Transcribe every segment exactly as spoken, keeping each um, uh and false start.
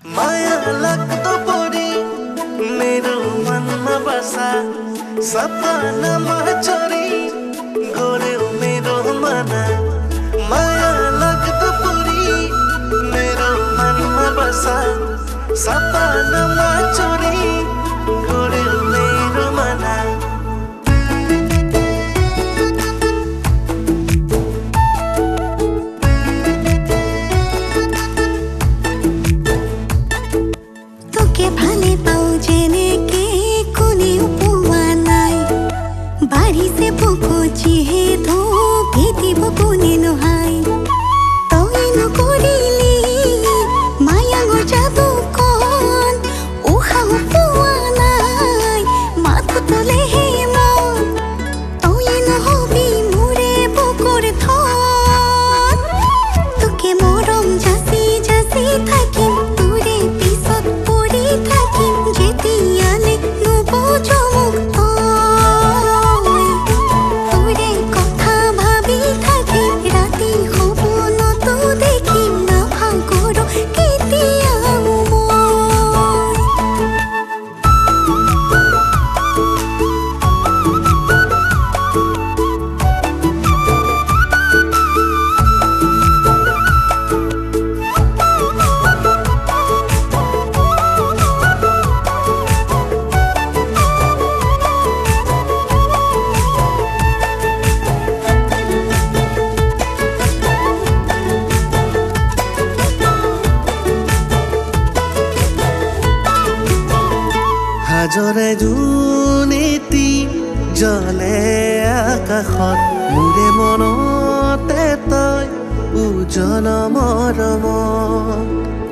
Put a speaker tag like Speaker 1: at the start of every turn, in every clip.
Speaker 1: माया लग तो पूरी मेरो मन में बसा सपना में चोरी गोरे मेरो मना माया लग तो पूरी मेरो मन में बसा सपना में चोरी गोरे मेरो मना
Speaker 2: তোকে ভালে পাও জেনে কে কোনে উপমা নাই বাড়িতে পোকো চিহে ধো ভেদিব কোনে নহাই তই নকরিলি মায়া গজাদু কোন উহা উপমা নাই মাথা তোলে হে মন তই নহবি মোরে বুকুর থন তোকে মরম জাসি জাসি থাকিম তোরে পিছত পড়ি থাকিম যেতিয়ালে নুবুঝো মুখ তই তোরে কথা ভাবি থাকিম রাতি সপোনত দেখিম না ভাগৰো কেতিয়াও মই
Speaker 1: হাজৰে জোনেতি জলে আকাশত মোৰে মনতে তই উজ্জ্বল মৰমত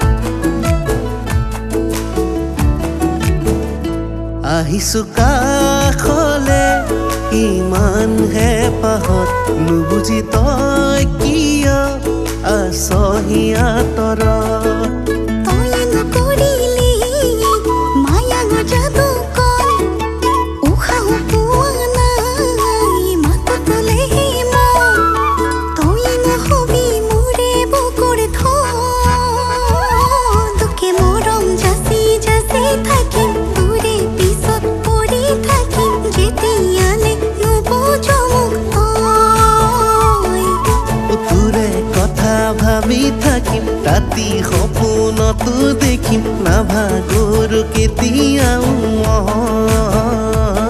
Speaker 1: আহিছো কাষলে ইমান হেঁপাহত নুবুজি তই কিয় আছহি আঁতৰত
Speaker 2: তই নকৰিলি মায়া গজাদু কোন উহা উপমা নাই মাথা তোলে হে মন তই নহবি মোৰে বুকুৰ থন তোকে মৰম জাসি জাসি থাকিম তোৰে পিছত পৰি থাকিম যেতিয়ালে নুবুঝো মুখ তই
Speaker 1: তোৰে কথা ভাবি থাকিম ৰাতি সপোনতো দেখিম নাভাগৰো কেতিয়াও মই